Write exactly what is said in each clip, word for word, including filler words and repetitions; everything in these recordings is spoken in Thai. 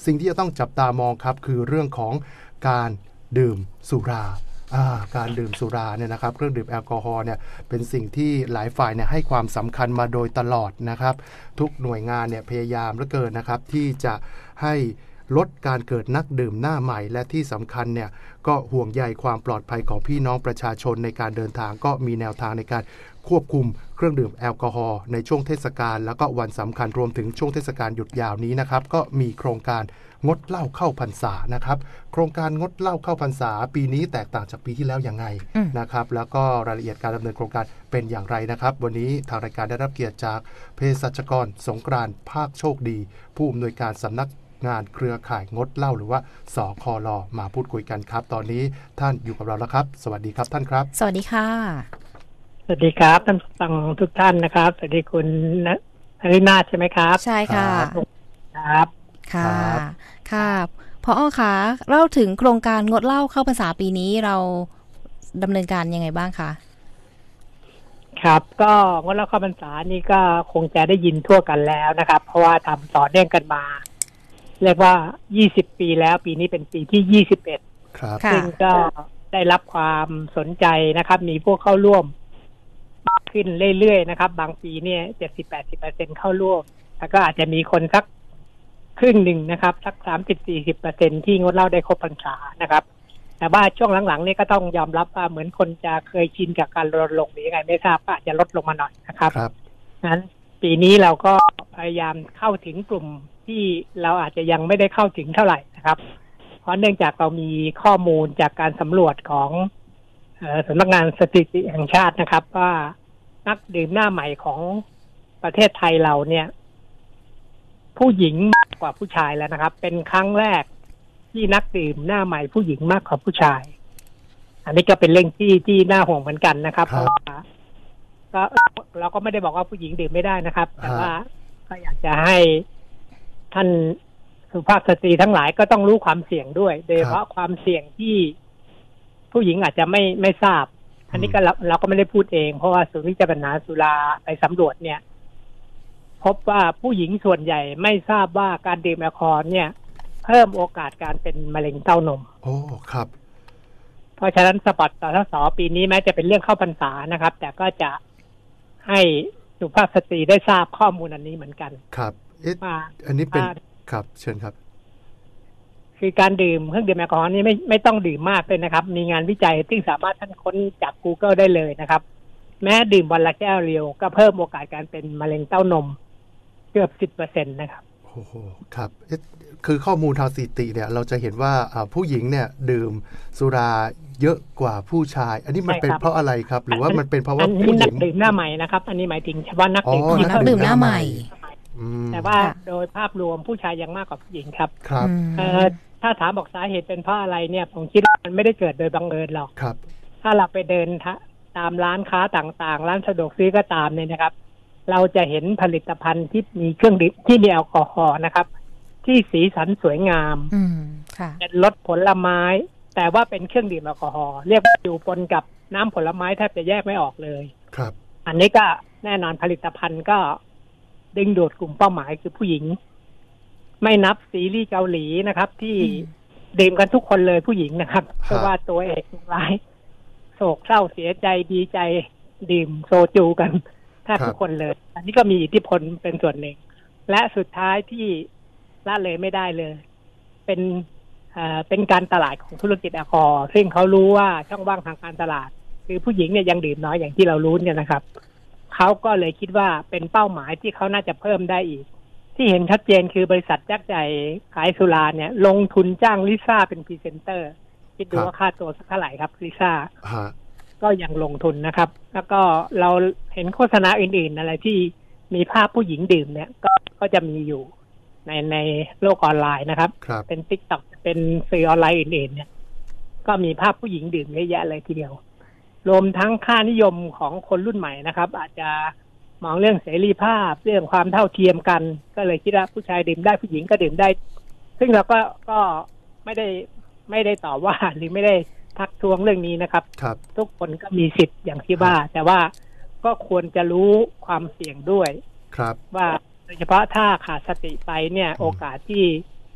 สิ่งที่จะต้องจับตามองครับคือเรื่องของการดื่มสุราการดื่มสุราเนี่ยนะครับเครื่องดื่มแอลกอฮอล์เนี่ยเป็นสิ่งที่หลายฝ่ายเนี่ยให้ความสำคัญมาโดยตลอดนะครับทุกหน่วยงานเนี่ยพยายามเหลือเกินนะครับที่จะให้ลดการเกิดนักดื่มหน้าใหม่และที่สำคัญเนี่ยก็ห่วงใยความปลอดภัยของพี่น้องประชาชนในการเดินทางก็มีแนวทางในการควบคุมเครื่องดื่มแอลกอฮอล์ในช่วงเทศกาลแล้วก็วันสำคัญรวมถึงช่วงเทศกาลหยุดยาวนี้นะครับก็มีโครงการงดเหล้าเข้าพรรษานะครับโครงการงดเหล้าเข้าพรรษาปีนี้แตกต่างจากปีที่แล้วยังไงนะครับแล้วก็รายละเอียดการดำเนินโครงการเป็นอย่างไรนะครับวันนี้ทางรายการได้รับเกียรติจากเภสัชกรสงกรานต์ภาคโชคดีผู้อำนวยการสำนักงานเครือข่ายงดเหล้าหรือว่าสคล.มาพูดคุยกันครับตอนนี้ท่านอยู่กับเราแล้วครับสวัสดีครับท่านครับสวัสดีค่ะสวัสดีครับท่านฟังทุกท่านนะครับสวัสดีคุณนฤนาถใช่ไหมครับใช่ค่ะครับค่ะค่ะพอคะเล่าถึงโครงการงดเหล้าเข้าพรรษาปีนี้เราดำเนินการยังไงบ้างคะครับก็งดเหล้าเข้าพรรษานี่ก็คงจะได้ยินทั่วกันแล้วนะครับเพราะว่าทำต่อเนื่องกันมาเรียกว่ายี่สิบปีแล้วปีนี้เป็นปีที่ยี่สิบเอ็ดครับซึ่งก็ได้รับความสนใจนะครับมีผู้เข้าร่วมขึ้นเรื่อยๆนะครับบางปีเนี่ย เจ็ดสิบถึงแปดสิบเปอร์เซ็นต์ เข้าร่วมแล้วก็อาจจะมีคนสักครึ่งหนึ่งนะครับสัก สามสิบถึงสี่สิบเปอร์เซ็นต์ ที่งดเหล้าได้ครบพรรษานะครับแต่ว่าช่วงหลังๆนี่ก็ต้องยอมรับว่าเหมือนคนจะเคยชินกับการลดลงหรือยังไงไม่ทราบก็อาจจะลดลงมาหน่อยนะครับครับงั้นปีนี้เราก็พยายามเข้าถึงกลุ่มที่เราอาจจะยังไม่ได้เข้าถึงเท่าไหร่นะครับเพราะเนื่องจากเรามีข้อมูลจากการสำรวจของเอ่อสำนักงานสถิติแห่งชาตินะครับว่านักดื่มหน้าใหม่ของประเทศไทยเราเนี่ยผู้หญิงมากกว่าผู้ชายแล้วนะครับเป็นครั้งแรกที่นักดื่มหน้าใหม่ผู้หญิงมากกว่าผู้ชายอันนี้ก็เป็นเรื่องที่ที่น่าห่วงเหมือนกันนะครับเพราะว่าก็เราก็ไม่ได้บอกว่าผู้หญิงดื่มไม่ได้นะครับแต่ว่าก็อยากจะให้ท่านสุภาพสตรีทั้งหลายก็ต้องรู้ความเสี่ยงด้วยโดยเฉพาะความเสี่ยงที่ผู้หญิงอาจจะไม่ไม่ทราบอันนี้ก็เราเราก็ไม่ได้พูดเองเพราะว่าศูนย์วิจัยปัญหาสุราไปสำรวจเนี่ยพบว่าผู้หญิงส่วนใหญ่ไม่ทราบว่าการดื่มแอลกอฮอล์เนี่ยเพิ่มโอกาสการเป็นมะเร็งเต้านมโอ้ครับเพราะฉะนั้นสปอตสสปีนี้แม้จะเป็นเรื่องเข้าพรรษานะครับแต่ก็จะให้สุภาพสตรีได้ทราบข้อมูลอันนี้เหมือนกันครับเอ๊ะอันนี้เป็นครับเชิญครับคือการดื่มเครื่องดื่มแอลกอฮอล์นี่ไม่ไม่ต้องดื่มมากเลยนะครับมีงานวิจัยที่สามารถท่านค้นจาก Google ได้เลยนะครับแม้ดื่มวันละแก้วเดียวก็เพิ่มโอกาสการเป็นมะเร็งเต้านมเกือบ สิบเปอร์เซ็นต์ นะครับโอ้โหครับคือข้อมูลทางสถิติเนี่ยเราจะเห็นว่าผู้หญิงเนี่ยดื่มสุราเยอะกว่าผู้ชายอันนี้มันเป็นเพราะอะไรครับหรือว่ามันเป็นเพราะว่าผู้หญิงดื่มหน้าใหม่นะครับอันนี้หมายถึงเฉพาะนักดื่มนักดื่มหน้าใหม่แต่ว่าโดยภาพรวมผู้ชายยังมากกว่าผู้หญิงครับครับถ้าถามบอกสาเหตุเป็นเพราะอะไรเนี่ยผมคิดว่ามันไม่ได้เกิดโดยบังเอิญหรอกครับถ้าเราไปเดินตามร้านค้าต่างๆร้านสะดวกซื้อก็ตามเนี่ยนะครับเราจะเห็นผลิตภัณฑ์ที่มีเครื่องดื่มที่มีแอลกอฮอล์นะครับที่สีสันสวยงามเป็นรสผลไม้แต่ว่าเป็นเครื่องดื่มแอลกอฮอล์เรียกว่าอยู่ปนกับน้ำผลไม้แทบจะแยกไม่ออกเลยครับอันนี้ก็แน่นอนผลิตภัณฑ์ก็ดึงดูดกลุ่มเป้าหมายคือผู้หญิงไม่นับซีรีส์เกาหลีนะครับที่ดื่มกันทุกคนเลยผู้หญิงนะครับเพราะว่าตัวเอกร้ายโศกเศร้าเสียใจดีใจดื่มโซจูกันแทบทุกคนเลยอันนี้ก็มีอิทธิพลเป็นส่วนหนึ่งและสุดท้ายที่ละเลยไม่ได้เลยเป็นเอ่อเป็นการตลาดของธุรกิจแอลกอฮอล์ซึ่งเขารู้ว่าช่องว่างทางการตลาดคือผู้หญิงเนี่ยยังดื่มน้อยอย่างที่เรารู้เนี่ยนะครับเขาก็เลยคิดว่าเป็นเป้าหมายที่เขาน่าจะเพิ่มได้อีกที่เห็นชัดเจนคือบริษัทยักษ์ใหญ่ขายสุราเนี่ยลงทุนจ้างลิซ่าเป็นพรีเซนเตอร์คิดดูว่าค่าตัวสักเท่าไหร่ครับลิซ่าก็ยังลงทุนนะครับแล้วก็เราเห็นโฆษณาอื่นๆอะไรที่มีภาพผู้หญิงดื่มเนี่ยก็ก็จะมีอยู่ในในโลกออนไลน์นะครับเป็น TikTok เป็นสื่อออนไลน์อื่นๆเนี่ยก็มีภาพผู้หญิงดื่มเยอะแยะเลยทีเดียวรวมทั้งค่านิยมของคนรุ่นใหม่นะครับอาจจะมองเรื่องเสรีภาพเรื่องความเท่าเทียมกันก็เลยคิดว่าผู้ชายดื่มได้ผู้หญิงก็ดื่มได้ซึ่งเราก็ก็ไม่ได้ไม่ได้ตอบว่าหรือไม่ได้ทักท้วงเรื่องนี้นะครับทุกคนก็มีสิทธิ์อย่างที่ว่าแต่ว่าก็ควรจะรู้ความเสี่ยงด้วยว่าโดยเฉพาะถ้าขาดสติไปเนี่ยโอกาสที่จ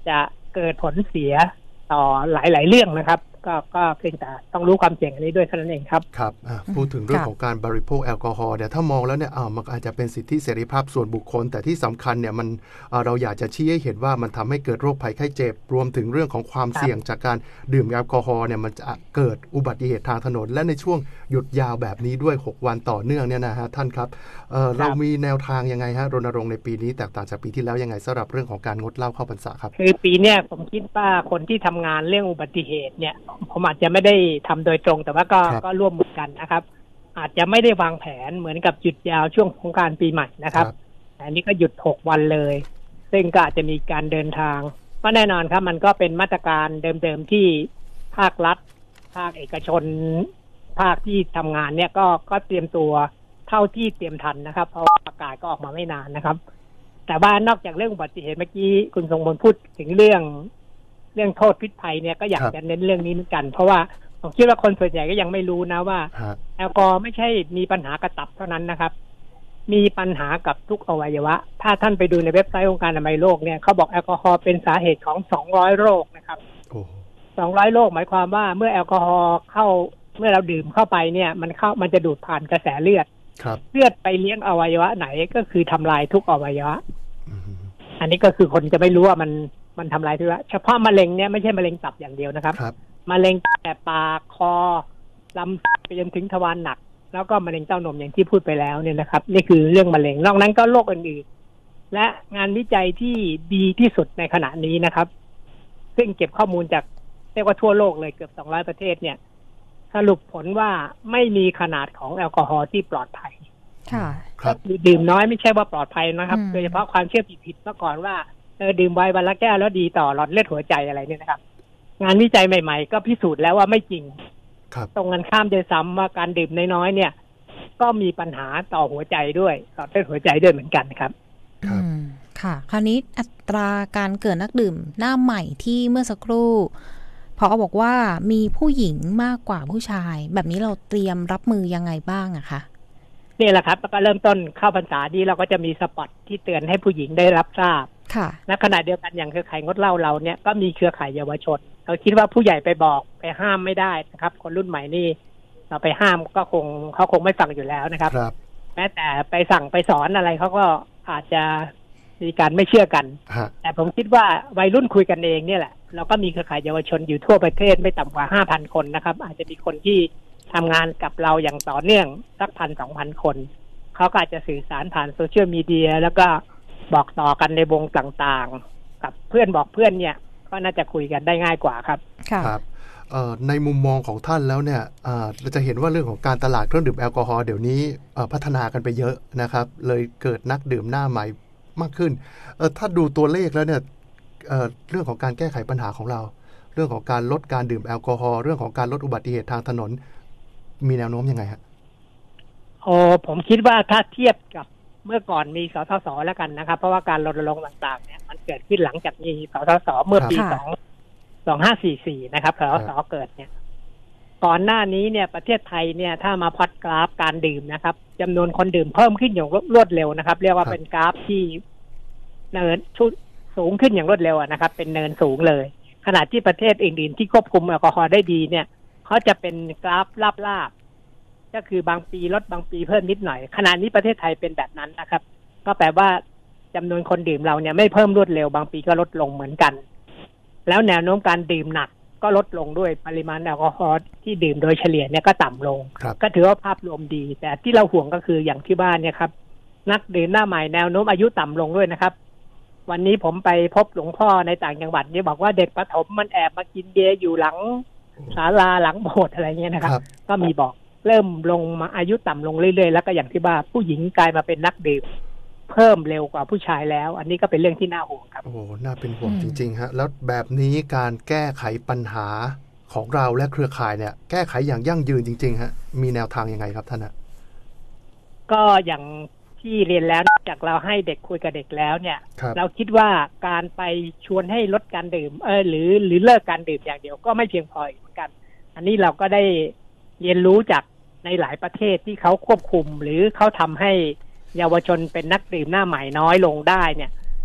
จะเกิดผลเสียต่อหลายๆเรื่องนะครับก็ก็เพียงแต่ต้องรู้ความเสี่ยงอันนี้ด้วยเท่านั้นเองครับครับพูดถึงเรื่องของการบริโภคแอลกอฮอล์เนี่ยถ้ามองแล้วเนี่ยมันอาจจะเป็นสิทธิเสรีภาพส่วนบุคคลแต่ที่สำคัญเนี่ยมันเราอยากจะชี้ให้เห็นว่ามันทำให้เกิดโรคภัยไข้เจ็บรวมถึงเรื่องของความเสี่ยงจากการดื่มแอลกอฮอล์เนี่ยมันจะเกิดอุบัติเหตุทางถนนและในช่วงหยุดยาวแบบนี้ด้วยหกวันต่อเนื่องเนี่ยนะฮะท่านครับ เ, เรามีแนวทางยังไงฮะรณรงค์ในปีนี้แตกต่างจากปีที่แล้วยังไงสำหรับเรื่องของการงดเหล้าเข้าพรรษาครับคือปีเนี้ยผมคิดว่าคนที่ทำงานเรื่องอุบัติเหตุเนี่ยผมอาจจะไม่ได้ทำโดยตรงแต่ว่าก็ก็ร่วมมือกันนะครับอาจจะไม่ได้วางแผนเหมือนกับหยุดยาวช่วงสงกรานต์ปีใหม่นะครับอันนี้ก็หยุดหกวันเลยซึ่งก็อาจจะมีการเดินทางก็แน่นอนครับมันก็เป็นมาตรการเดิมๆที่ภาครัฐภาคเอกชนภาคที่ทำงานเนี่ยก็ก็เตรียมตัวเท่าที่เตรียมทันนะครับเพราะประกาศก็ออกมาไม่นานนะครับแต่ว่านอกจากเรื่องอุบัติเหตุเมื่อกี้คุณทรงพลพูดถึงเรื่องเรื่องโทษพิษภัยเนี่ยก็อยากจะเน้นเรื่องนี้เหมือนกันเพราะว่าผมคิดว่าคนส่วนใหญ่ก็ยังไม่รู้นะว่าแอลกอฮอล์ไม่ใช่มีปัญหากระตับเท่านั้นนะครับมีปัญหากับทุกอวัยวะถ้าท่านไปดูในเว็บไซต์องค์การอนามัยโลกเนี่ยเขาบอกแอลกอฮอล์เป็นสาเหตุของสองร้อยโรคนะครับสองร้อยโรคหมายความว่าเมื่อแอลกอฮอล์เข้าเมื่อเราดื่มเข้าไปเนี่ยมันเข้ามันจะดูดผ่านกระแสเลือดเลือดไปเลี้ยงอวัยวะไหนก็คือทำลายทุกอวัยวะอันนี้ก็คือคนจะไม่รู้ว่ามันมันทำลายทุกอวัยวะเฉพาะมะเร็งเนี่ยไม่ใช่มะเร็งตับอย่างเดียวนะครับมะเร็งแต่ปากคอลำไปจนถึงทวารหนักแล้วก็มะเร็งเต้านมอย่างที่พูดไปแล้วเนี่ยนะครับนี่คือเรื่องมะเร็งนอกนั้นก็โรคอื่นๆและงานวิจัยที่ดีที่สุดในขณะนี้นะครับซึ่งเก็บข้อมูลจากเรียกว่าทั่วโลกเลยเกือบสองร้อยประเทศเนี่ยสรุปผลว่าไม่มีขนาดของแอลกอฮอล์ที่ปลอดภัยค่ะครับดื่มน้อยไม่ใช่ว่าปลอดภัยนะครับโดยเฉพาะความเชื่อผิดๆเมื่อก่อนว่าเออดื่มไวน์วันละแก้วแล้วดีต่อหลอดเลือดหัวใจอะไรเนี่ยนะครับงานวิจัยใหม่ๆก็พิสูจน์แล้วว่าไม่จริงตรงกันข้ามโดยซ้ำว่าการดื่มน้อยๆเนี่ยก็มีปัญหาต่อหัวใจด้วยหลอดเลือดหัวใจด้วยเหมือนกันครับอืมค่ะคราวนี้อัตราการเกิดนักดื่มหน้าใหม่ที่เมื่อสักครู่พอบอกว่ามีผู้หญิงมากกว่าผู้ชายแบบนี้เราเตรียมรับมือยังไงบ้างอะคะนี่แหละครับก็เริ่มต้นเข้าพรรษาดีเราก็จะมีสปอตที่เตือนให้ผู้หญิงได้รับทราบค่ะและขณะเดียวกันอย่างเครือข่ายงดเหล้าเราเนี่ยก็มีเครือข่ายเยาวชนเราคิดว่าผู้ใหญ่ไปบอกไปห้ามไม่ได้นะครับคนรุ่นใหม่นี่เราไปห้ามก็คงเขาคงไม่ฟังอยู่แล้วนะครับแม้แต่ไปสั่งไปสอนอะไรเขาก็อาจจะมีการไม่เชื่อกันแต่ผมคิดว่าวัยรุ่นคุยกันเองเนี่ยแหละเราก็มีเครือข่ายเยาวชนอยู่ทั่วประเทศไม่ต่ำกว่า ห้าพัน คนนะครับอาจจะมีคนที่ทำงานกับเราอย่างต่อเนื่องสักพันสองพันคนเขาก็อาจจะสื่อสารผ่านโซเชียลมีเดียแล้วก็บอกต่อกันในวงต่างๆกับเพื่อนบอกเพื่อนเนี่ยก็น่าจะคุยกันได้ง่ายกว่าครับครับในมุมมองของท่านแล้วเนี่ยเราจะเห็นว่าเรื่องของการตลาดเครื่องดื่มแอลกอฮอล์เดี๋ยวนี้พัฒนากันไปเยอะนะครับเลยเกิดนักดื่มหน้าใหม่มากขึ้นถ้าดูตัวเลขแล้วเนี่ยเ, เรื่องของการแก้ไขปัญหาของเราเรื่องของการลดการดื่มแอลกอฮอล์เรื่องของการลดอุบัติเหตุทางถนนมีแนวโน้มยังไงฮะโอ้ผมคิดว่าถ้าเทียบกับเมื่อก่อนมีสทศแล้วกันนะครับเพราะว่าการรณรงค์ต่างๆเนี่ยมันเกิดขึ้นหลังจากมีสทศเมื่อปีสองสองห้าสี่สี่นะครับสทศเกิดเนี่ยก่อนหน้านี้เนี่ยประเทศไทยเนี่ยถ้ามาพอดกราฟการดื่มนะครับจำนวนคนดื่มเพิ่มขึ้นอย่างรวดเร็วนะครับเรียกว่าเป็นกราฟที่เนินชุดสูงขึ้นอย่างรวดเร็วนะครับเป็นเนินสูงเลยขณะที่ประเทศอื่นๆที่ควบคุมแอลกอฮอล์ได้ดีเนี่ยเขาจะเป็นกราฟลาบๆก็คือบางปีลดบางปีเพิ่มนิดหน่อยขณะนี้ประเทศไทยเป็นแบบนั้นนะครับก็แปลว่าจำนวนคนดื่มเราเนี่ยไม่เพิ่มรวดเร็วบางปีก็ลดลงเหมือนกันแล้วแนวโน้มการดื่มหนักก็ลดลงด้วยปริมาณแอลกอฮอล์ที่ดื่มโดยเฉลี่ยเนี่ยก็ต่ำลงก็ถือว่าภาพรวมดีแต่ที่เราห่วงก็คืออย่างที่บ้านเนี่ยครับนักดื่มหน้าใหม่แนวโน้มอายุต่ำลงด้วยนะครับวันนี้ผมไปพบหลวงพ่อในต่างจังหวัดนี่บอกว่าเด็กประถมมันแอบมากินเบียร์อยู่หลังศาลาหลังโบสถ์อะไรเงี้ยนะครับก็มีบอกเริ่มลงมาอายุต่ำลงเรื่อยๆแล้วก็อย่างที่บ้านผู้หญิงกลายมาเป็นนักดื่มเพิ่มเร็วกว่าผู้ชายแล้วอันนี้ก็เป็นเรื่องที่น่าห่วงครับโอ้น่าเป็นห่วงจริงๆฮะแล้วแบบนี้การแก้ไขปัญหาของเราและเครือข่ายเนี่ยแก้ไขอย่างยั่งยืนจริงๆฮะมีแนวทางยังไงครับท่านฮะก็อย่างที่เรียนแล้วจากเราให้เด็กคุยกับเด็กแล้วเนี่ยเราคิดว่าการไปชวนให้ลดการดื่มเออหรือหรือเลิกการดื่มอย่างเดียวก็ไม่เพียงพอเหมือนกันอันนี้เราก็ได้เรียนรู้จากในหลายประเทศที่เขาควบคุมหรือเขาทำให้เยาวชนเป็นนักดื่มหน้าใหม่น้อยลงได้เนี่ย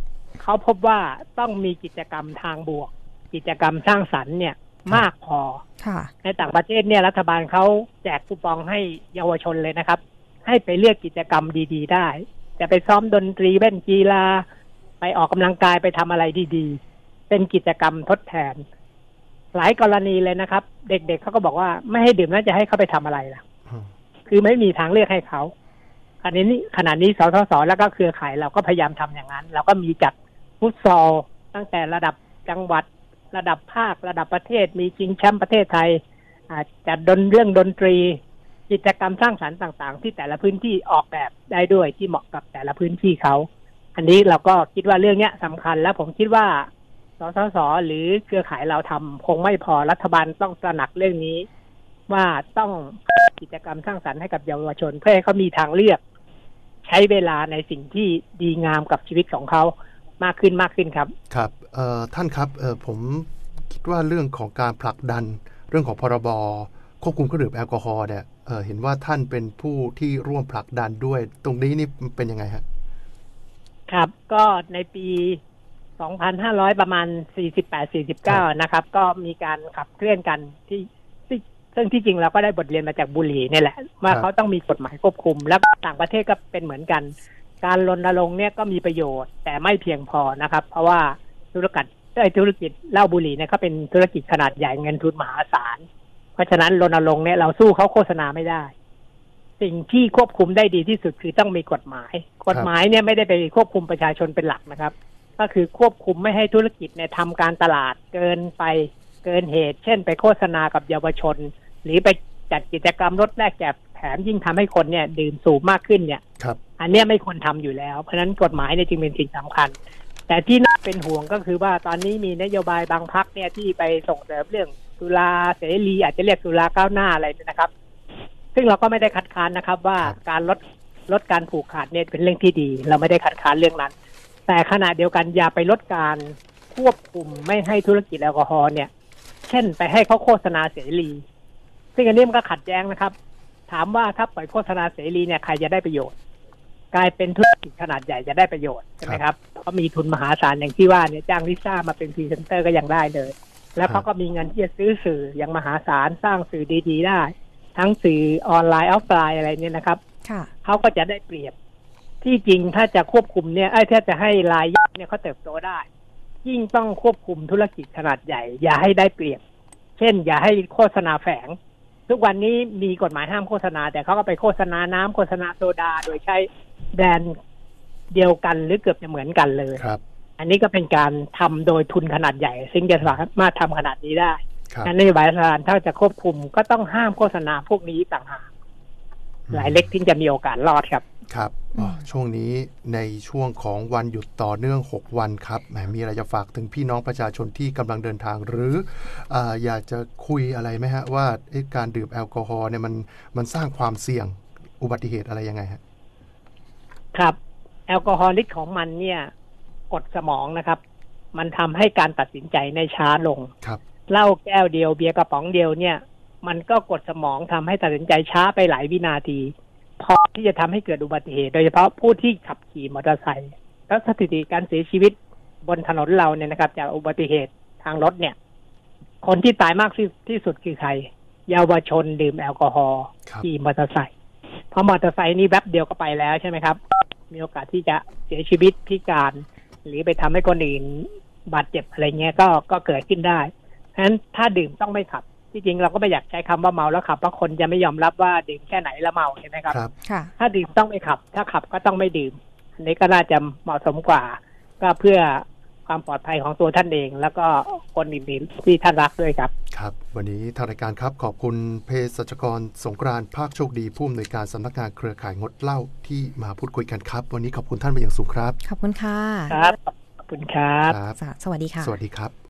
เขาพบว่าต้องมีกิจกรรมทางบวกกิจกรรมสร้างสรรค์เนี่ยมากพอในต่างประเทศเนี่ยรัฐบาลเขาแจกคูปองให้เยาวชนเลยนะครับให้ไปเลือกกิจกรรมดีๆได้จะไปซ้อมดนตรีเล่นกีฬาไปออกกำลังกายไปทำอะไรดีๆเป็นกิจกรรมทดแทนหลายกรณีเลยนะครับเด็กๆ เ, เขาก็บอกว่าไม่ให้ดื่มแล้วจะให้เขาไปทำอะไรล่ะ คือไม่มีทางเลือกให้เขาขณะนี้ขณะนี้สสสแล้วก็เครือข่ายเราก็พยายามทำอย่างนั้นเราก็มีจัดฟุตซอลตั้งแต่ระดับจังหวัดระดับภาคระดับประเทศมีชิงแชมป์ประเทศไทยจัดดนเรื่องดนตรีกิจกรรมสร้างสรรค์ต่างๆที่แต่ละพื้นที่ออกแบบได้ด้วยที่เหมาะกับแต่ละพื้นที่เขาอันนี้เราก็คิดว่าเรื่องนี้สำคัญและผมคิดว่าสสสหรือเครือข่ายเราทำคงไม่พอรัฐบาลต้องตระหนักเรื่องนี้ว่าต้องกิจกรรมสร้างสรรค์ให้กับเยาวชนเพื่อให้เขามีทางเลือกใช้เวลาในสิ่งที่ดีงามกับชีวิตของเขามากขึ้นมากขึ้นครับครับเอ่อท่านครับเอ่อผมคิดว่าเรื่องของการผลักดันเรื่องของพรบควบคุมเครื่องดื่มแอลกอฮอล์เนี่ยเอ่อเห็นว่าท่านเป็นผู้ที่ร่วมผลักดันด้วยตรงนี้นี่เป็นยังไงฮะครับก็ในปีสองพันห้าร้อยประมาณสี่สิบแปด สี่สิบเก้านะครับก็มีการขับเคลื่อนกันที่ซึ่งที่จริงเราก็ได้บทเรียนมาจากบุหรี่นี่แหละว่าเขาต้องมีกฎหมายควบคุมแล้วต่างประเทศก็เป็นเหมือนกันการรณรงค์เนี่ยก็มีประโยชน์แต่ไม่เพียงพอนะครับเพราะว่าธุรกิจไอ้ธุรกิจเหล้าบุหรี่เนี่ยเขาเป็นธุรกิจขนาดใหญ่เงินทุนมหาศาลเพราะฉะนั้นรณรงค์เนี่ยเราสู้เขาโฆษณาไม่ได้สิ่งที่ควบคุมได้ดีที่สุดคือต้องมีกฎหมายกฎหมายเนี่ยไม่ได้ไปควบคุมประชาชนเป็นหลักนะครับก็คือควบคุมไม่ให้ธุรกิจเนี่ยทำการตลาดเกินไปเกินเหตุเช่นไปโฆษณากับเยาวชนหรือไปจัดกิจกรรมลดแลกแจกแถมยิ่งทำให้คนเนี่ยดื่มสูบมากขึ้นเนี่ยอันนี้ไม่ควรทำอยู่แล้วเพราะฉะนั้นกฎหมายเนี่ยจึงเป็นสิ่งสำคัญแต่ที่น่าเป็นห่วงก็คือว่าตอนนี้มีนโยบายบางพรรคเนี่ยที่ไปส่งเสริมเรื่องสุราเสรีอาจจะเรียกสุราก้าวหน้าอะไรนะครับซึ่งเราก็ไม่ได้คัดค้านนะครับว่าการลดลดการผูกขาดเนี่ยเป็นเรื่องที่ดีเราไม่ได้คัดค้านเรื่องนั้นแต่ขณะเดียวกันอย่าไปลดการควบคุมไม่ให้ธุรกิจแอลกอฮอล์เนี่ยเช่นไปให้เขาโฆษณาเสรีซึ่งอันนี้มันก็ขัดแย้งนะครับถามว่าถ้าปล่อยโฆษณาเสรีเนี่ยใครจะได้ประโยชน์กลายเป็นธุรกิจขนาดใหญ่จะได้ประโยชน์ใช่ไหมครับเพราะมีทุนมหาศาลอย่างที่ว่าเนี่ยจ้างลิซ่ามาเป็นพรีเซนเตอร์ก็ยังได้เลยแล้วเขาก็มีเงินที่จะซื้อสื่ออย่างมหาศาลสร้างสื่อดีๆได้ทั้งสื่อออนไลน์ออฟไลน์อะไรเนี่ยนะครับเขาก็จะได้เปรียบที่จริงถ้าจะควบคุมเนี่ยไอ้ถ้าจะให้รายย่อยเนี่ยเขาเติบโตได้ยิ่งต้องควบคุมธุรกิจขนาดใหญ่อย่าให้ได้เปรียบเช่นอย่าให้โฆษณาแฝงทุกวันนี้มีกฎหมายห้ามโฆษณาแต่เขาก็ไปโฆษณาน้ำโฆษณาโซดาโดยใช้แบรนด์เดียวกันหรือเกือบจะเหมือนกันเลยครับอันนี้ก็เป็นการทำโดยทุนขนาดใหญ่ซึ่งจะสามารถทำขนาดนี้ได้นโยบายรัฐบาลถ้าจะควบคุมก็ต้องห้ามโฆษณาพวกนี้ต่างหากหลายเล็กที่จะมีโอกาสรอดครับครับช่วงนี้ในช่วงของวันหยุดต่อเนื่องหกวันครับแหมมีอะไรจะฝากถึงพี่น้องประชาชนที่กำลังเดินทางหรืออ่าอยากจะคุยอะไรไหมฮะว่าการดื่มแอลกอฮอล์เนี่ยมันมันสร้างความเสี่ยงอุบัติเหตุอะไรยังไงฮะครับแอลกอฮอล์ฤทธิ์ของมันเนี่ยกดสมองนะครับมันทำให้การตัดสินใจในช้าลงครับเหล้าแก้วเดียวเบียร์กระป๋องเดียวเนี่ยมันก็กดสมองทำให้ตัดสินใจช้าไปหลายวินาทีพอที่จะทำให้เกิดอุบัติเหตุโดยเฉพาะผู้ที่ขับขี่มอเตอร์ไซค์แล้วสถิติการเสียชีวิตบนถนนเราเนี่ยนะครับจากอุบัติเหตุทางรถเนี่ยคนที่ตายมากที่สุดคือใครเยาวชนดื่มแอลกอฮอล์ขี่มอเตอร์ไซค์เพราะมอเตอร์ไซค์นี่แวบเดียวก็ไปแล้วใช่ไหมครับมีโอกาสที่จะเสียชีวิตพิการหรือไปทำให้คนอื่นบาดเจ็บอะไรเงี้ยก็ก็เกิดขึ้นได้เพราะฉะนั้นถ้าดื่มต้องไม่ขับที่จริงเราก็ไม่อยากใช้คำว่าเมาแล้วขับเพราะคนจะไม่ยอมรับว่าดื่มแค่ไหนแล้วเมาใช่ไหมครับถ้าดื่มต้องไม่ขับถ้าขับก็ต้องไม่ดื่มอันนี้ก็น่าจะเหมาะสมกว่าก็เพื่อความปลอดภัยของตัวท่านเองแล้วก็คนอื่นๆที่ท่านรักด้วยครับครับวันนี้ทางรายการครับขอบคุณเภสัชกรสงกรานต์ภาคโชคดีผู้อำนวยการสำนักงานเครือข่ายงดเหล้าที่มาพูดคุยกันครับวันนี้ขอบคุณท่านเป็นอย่างสูงครับขอบคุณค่ะครับขอบคุณครับสวัสดีค่ะสวัสดีครับ